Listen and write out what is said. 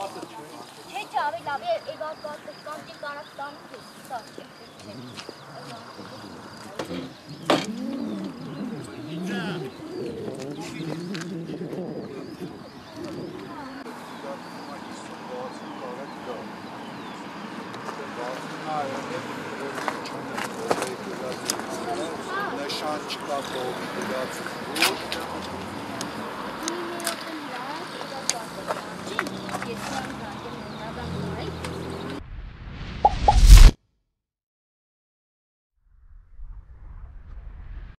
Che chave la ve e got the conti karaktan sa. Նշան չկա կողմի դրած